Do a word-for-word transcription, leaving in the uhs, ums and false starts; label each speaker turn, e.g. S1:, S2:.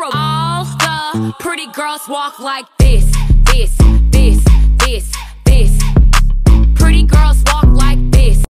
S1: All the pretty girls walk like this, this.